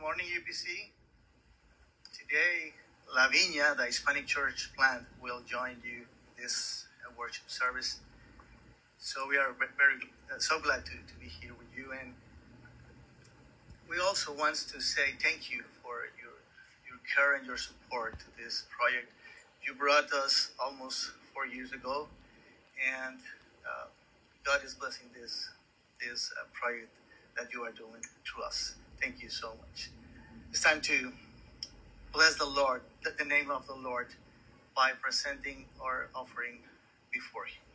morning, UPC. Today, La Viña, the Hispanic church plant, will join you this worship service. So we are so glad to be here with you, and we also want to say thank you for your care and your support to this project. You brought us almost 4 years ago, and God is blessing this project that you are doing through us. Thank you so much. It's time to bless the Lord, the name of the Lord, by presenting our offering before Him.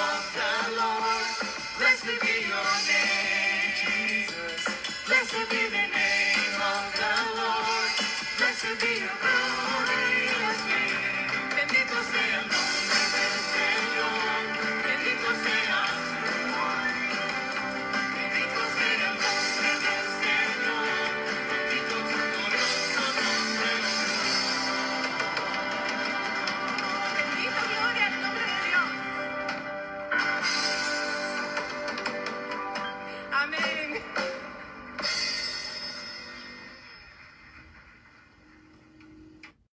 Blessed be your name, Jesus. Blessed be